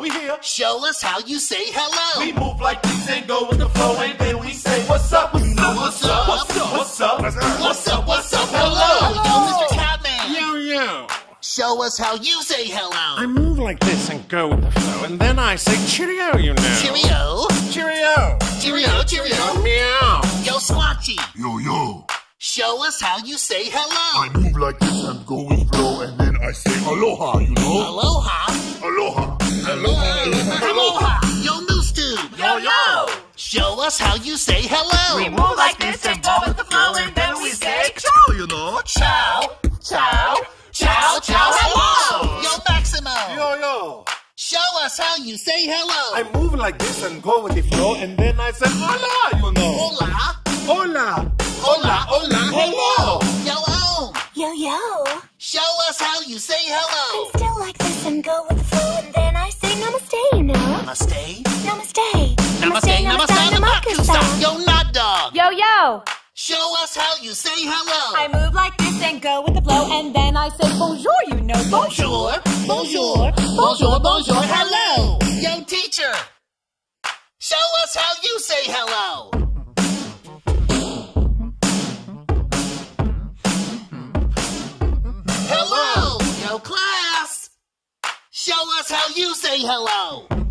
we here. Show us how you say hello. We move like this and go with the flow, and then we say, what's up? What's up? What's up? What's up? What's up? Hello. Yo, Mr. Catman. Yo. Show us how you say hello. I move like this and go with the flow, and then I say cheerio, you know. Cheerio. Cheerio. Cheerio, cheerio. Meow. Yo, Squatchy. Yo. Show us how you say hello. I move like this and go with flow, and then I say aloha, you know? Aloha. Aloha. Aloha. Yo, Moose Dude. Yo. Show us how you say hello. We move like this and go with the flow, and then we say, ciao, you know? Ciao. Ciao. Ciao, ciao, hello. Yo, Maximo. Yo. Show us how you say hello. I move like this and go with the flow, and then I say, hola, you know? Hola. Hola. Hola. Hello. Yo, Ohm. Yo. Show us how you say hello. I still like this and go with the flow, and then I say namaste, you know? Namaste. Namaste. Namaste. Namakusa. Yo, Nut Dog. Yo. Show us how you say hello. I move like this and go with the flow, and then I say bonjour, you know? Bonjour. Hello. Yo, teacher. Show us how you say hello. Hello. Yo, class. Show us how you say hello.